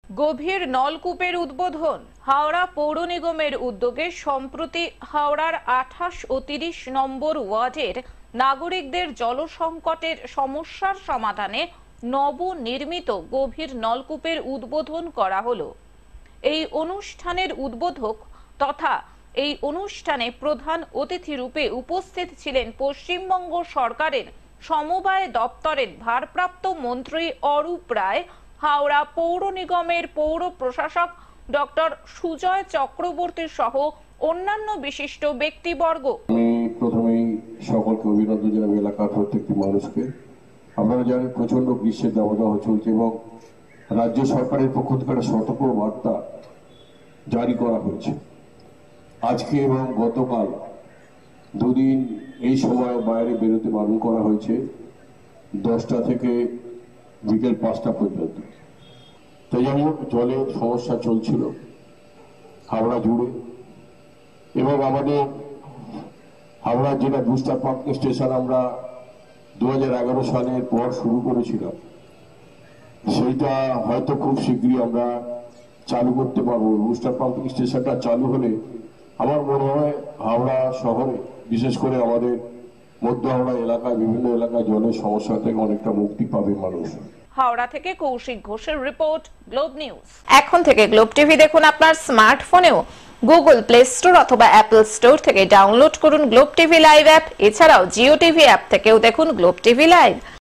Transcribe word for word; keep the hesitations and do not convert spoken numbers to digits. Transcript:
গভীর নলকূপের উদ্বোধন। হাওড়া পৌর নিগমের উদ্যোগে সম্প্রতি হাওড়ার আঠাশ ও তিরিশ নম্বর ওয়ার্ডের নাগরিকদের জল সংকটের সমস্যার সমাধানে নবনির্মিত গভীর নলকূপের উদ্বোধন করা হলো। এই অনুষ্ঠানের উদ্বোধক তথা এই অনুষ্ঠানে প্রধান অতিথি রূপে উপস্থিত ছিলেন পশ্চিমবঙ্গ সরকারের সমবায় দপ্তরের ভারপ্রাপ্ত মন্ত্রী অরূপ রায়, হাওড়া পৌর নিগমের পৌর প্রশাসক ডক্টর সুজয় চক্রবর্তী সহ অন্যান্য বিশিষ্ট ব্যক্তিবর্গ। আমি প্রথমেই সকলকে অভিনন্দন জানাবো, এলাকার প্রত্যেকটি মানুষকে। আপনারা জানেন প্রচন্ড গ্রীষ্মের দাবদাহ চলছে এবং রাজ্য সরকারের পক্ষ থেকে একটা সতর্ক বার্তা জারি করা হয়েছে। আজকে এবং গতকাল দুদিন এই সময় বাইরে বেরোতে বারণ করা হয়েছে, দশটা থেকে বিকেল পাঁচটা পর্যন্ত। তাই যাই হোক, জলের সমস্যা চলছিল হাওড়া জুড়ে এবং আমাদের হাওড়া জেলা বুস্টার পাম্পিং স্টেশন আমরা দু হাজার এগারো সালের পর শুরু করেছিলাম। সেইটা হয়তো খুব শীঘ্রই আমরা চালু করতে পারবো। বুস্টার পাম্পিং স্টেশনটা চালু হলে আমার মনে হয় হাওড়া শহরে, বিশেষ করে আমাদের মধ্য হাওড়া এলাকায়, বিভিন্ন এলাকায় জলের সমস্যা থেকে অনেকটা মুক্তি পাবে মানুষ। হাওড়া থেকে কৌশিক ঘোষের রিপোর্ট, গ্লোব নিউজ। এখন থেকে গ্লোব টিভি দেখুন আপনার স্মার্টফোনেও। গুগল প্লে স্টোর অথবা অ্যাপল স্টোর থেকে ডাউনলোড করুন গ্লোব টিভি লাইভ অ্যাপ। এছাড়াও জিও টিভি অ্যাপ থেকেও দেখুন গ্লোব টিভি লাইভ।